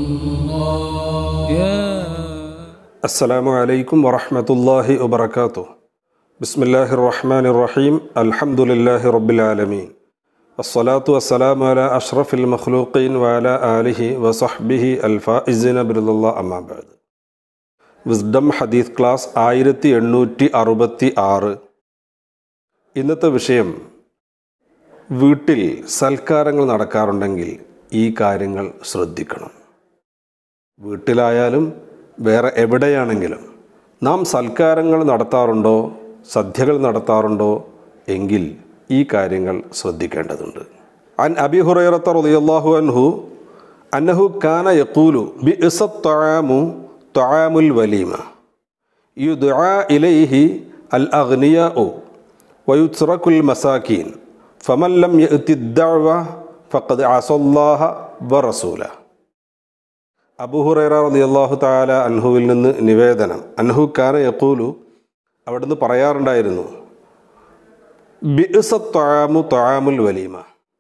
السلام عليكم ورحمة الله وبركاته. بسم الله الرحمن الرحيم. الحمد لله رب العالمين. الصلاة والسلام على أشرف المخلوقين وعلى آله وصحبه الفائزين برضا الله أما بعد. Wisdom ഹദീസ് class 1866. ഇന്നത്തെ വിഷയം, വീട്ടിൽ സൽക്കാരങ്ങൾ നടക്കാറുണ്ടെങ്കിൽ ഈ കാര്യങ്ങൾ ശ്രദ്ധിക്കണം. വീട്ടിലായാലും വേറെ എവിടെയാണെങ്കിലും നാം സൽക്കാരങ്ങൾ നടത്താറുണ്ടോ, സദ്യകൾ നടത്താറുണ്ടോ എങ്കിൽ ഈ കാര്യങ്ങൾ ശ്രദ്ധിക്കേണ്ടതുണ്ട്. അൻ അബി ഹുറൈറത്ത റളിയല്ലാഹു അൻഹു അന്നഹു കാന യഖൂലു ബിഇസത് തആമു തആമുൽ വലീമ യുദ്ആ ഇലൈഹി അൽ അഗ്നിയാഉ വയുത്റകുൽ മസാകീൻ ഫമൻ ലം യഅതി ദഅവ ഫഖദ് അസല്ലാഹ വറസൂല. അബൂ ഹുറൈറ റളിയല്ലാഹു തആല അൻഹുവിൽ നിന്ന് നിവേദനം, അൻഹു കാന യഖൂലു, അവിടുന്ന് പറയാറുണ്ടായിരുന്നു, ബിഇസത് തആമു തആമുൽ വലീമ,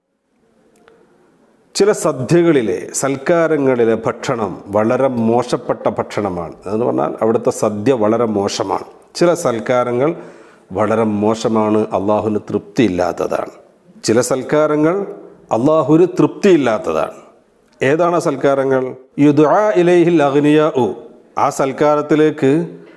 ചില സദ്യകളിലെ സൽക്കാരങ്ങളിലെ ഭക്ഷണം വളരെ മോശപ്പെട്ട ഭക്ഷണമാണ്. എന്ന് പറഞ്ഞാൽ അവിടുത്തെ സദ്യ വളരെ മോശമാണ്. ചില സൽക്കാരങ്ങൾ വളരെ മോശമാണ്, അള്ളാഹുവിന് തൃപ്തിയില്ലാത്തതാണ്. ചില സൽക്കാരങ്ങൾ അള്ളാഹുവിന് തൃപ്തിയില്ലാത്തതാണ്. ഏതാണ് സൽക്കാരങ്ങൾ? യുദ്ആ ഇലൈഹിൽ അഗ്നിയാഉ, ആ സൽക്കാരത്തിലേക്ക്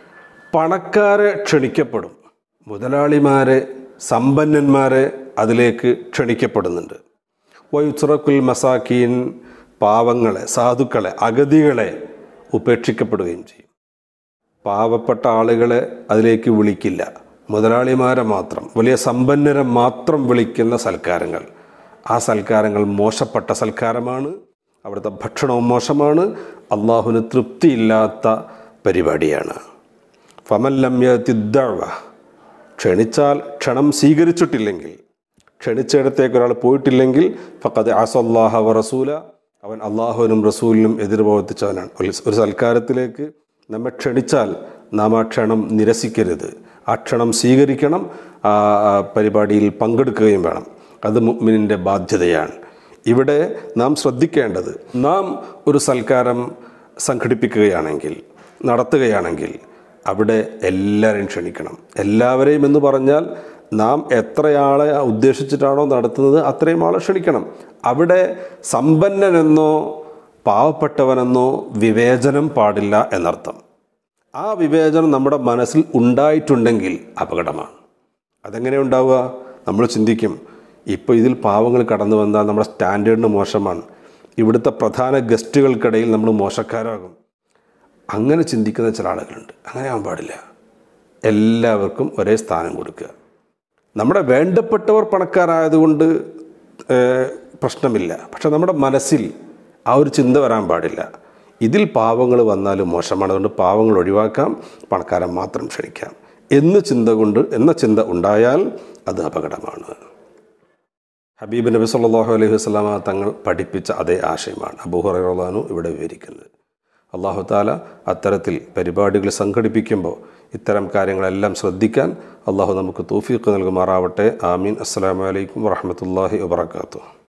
പണക്കാരെ ക്ഷണിക്കപ്പെടും, മുതലാളിമാരെ, സമ്പന്നന്മാരെ അതിലേക്ക് ക്ഷണിക്കപ്പെടുന്നുണ്ട്. വയുത്റകുൽ മസാക്കീൻ, പാവങ്ങളെ, സാധുക്കളെ, അഗതികളെ ഉപേക്ഷിക്കപ്പെടുകയും ചെയ്യും. പാവപ്പെട്ട ആളുകളെ അതിലേക്ക് വിളിക്കില്ല, മുതലാളിമാരെ മാത്രം, വലിയ സമ്പന്നരെ മാത്രം വിളിക്കുന്ന സൽക്കാരങ്ങൾ, ആ സൽക്കാരങ്ങൾ മോശപ്പെട്ട സൽക്കാരമാണ്. അവിടുത്തെ ഭക്ഷണവും മോശമാണ്, അള്ളാഹുവിന് തൃപ്തിയില്ലാത്ത പരിപാടിയാണ്. ഫമൻ ലം യഅതി ദഅവ, ക്ഷണിച്ചാൽ ക്ഷണം സ്വീകരിച്ചിട്ടില്ലെങ്കിൽ, ക്ഷണിച്ചിടത്തേക്ക് ഒരാൾ പോയിട്ടില്ലെങ്കിൽ, ഫഖദ് അസല്ലാഹ വറസൂല, അവൻ അള്ളാഹുവിനും റസൂലിനും എതിർ പ്രവർത്തിച്ചവനാണ്. ഒരു സൽക്കാരത്തിലേക്ക് നമ്മെ ക്ഷണിച്ചാൽ നാം ആ ക്ഷണം നിരസിക്കരുത്, ആ ക്ഷണം സ്വീകരിക്കണം, ആ പരിപാടിയിൽ പങ്കെടുക്കുകയും വേണം. അത് മുഅ്മിനിൻ്റെ ബാധ്യതയാണ്. ഇവിടെ നാം ശ്രദ്ധിക്കേണ്ടത്, നാം ഒരു സൽക്കാരം സംഘടിപ്പിക്കുകയാണെങ്കിൽ, നടത്തുകയാണെങ്കിൽ അവിടെ എല്ലാവരെയും ക്ഷണിക്കണം. എല്ലാവരെയും എന്ന് പറഞ്ഞാൽ നാം എത്രയാളെ ഉദ്ദേശിച്ചിട്ടാണോ നടത്തുന്നത് അത്രയും ആളെ ക്ഷണിക്കണം. അവിടെ സമ്പന്നനെന്നോ പാവപ്പെട്ടവനെന്നോ വിവേചനം പാടില്ല എന്നർത്ഥം. ആ വിവേചനം നമ്മുടെ മനസ്സിൽ ഉണ്ടായിട്ടുണ്ടെങ്കിൽ അപകടമാണ്. അതെങ്ങനെ ഉണ്ടാവുക? നമ്മൾ ചിന്തിക്കും, ഇപ്പോൾ ഇതിൽ പാവങ്ങൾ കടന്നു വന്നാൽ നമ്മുടെ സ്റ്റാൻഡേർഡിന് മോശമാണ്, ഇവിടുത്തെ പ്രധാന ഗസ്റ്റുകൾക്കിടയിൽ നമ്മൾ മോശക്കാരാകും. അങ്ങനെ ചിന്തിക്കുന്ന ചില ആളുകളുണ്ട്. അങ്ങനെ ആവാൻ പാടില്ല. എല്ലാവർക്കും ഒരേ സ്ഥാനം കൊടുക്കുക. നമ്മുടെ വേണ്ടപ്പെട്ടവർ പണക്കാരായതുകൊണ്ട് പ്രശ്നമില്ല, പക്ഷെ നമ്മുടെ മനസ്സിൽ ആ ഒരു ചിന്ത വരാൻ പാടില്ല, ഇതിൽ പാവങ്ങൾ വന്നാലും മോശമാണ്, അതുകൊണ്ട് പാവങ്ങൾ ഒഴിവാക്കാം, പണക്കാരെ മാത്രം ക്ഷണിക്കാം എന്ന ചിന്ത ഉണ്ടായാൽ അത് അപകടമാണ്. ഹബീബ് നബി സല്ലല്ലാഹു അലൈഹി വസല്ലമ തങ്ങൾ പഠിപ്പിച്ച അതേ ആശയമാണ് അബൂ ഹുറൈറ റളിയല്ലാഹു അൻഹു ഇവിടെ വിവരിക്കുന്നത്. അല്ലാഹു തആല അത്തരത്തിൽ പരിപാടികൾ സംഘടിപ്പിക്കുമ്പോൾ ഇത്തരം കാര്യങ്ങളെല്ലാം ശ്രദ്ധിക്കാൻ അല്ലാഹു നമുക്ക് തൗഫീഖ് നൽകുമാറാവട്ടെ. ആമീൻ. അസ്സലാമു അലൈക്കും വറഹ്മത്തുള്ളാഹി വബറകാതുഹു.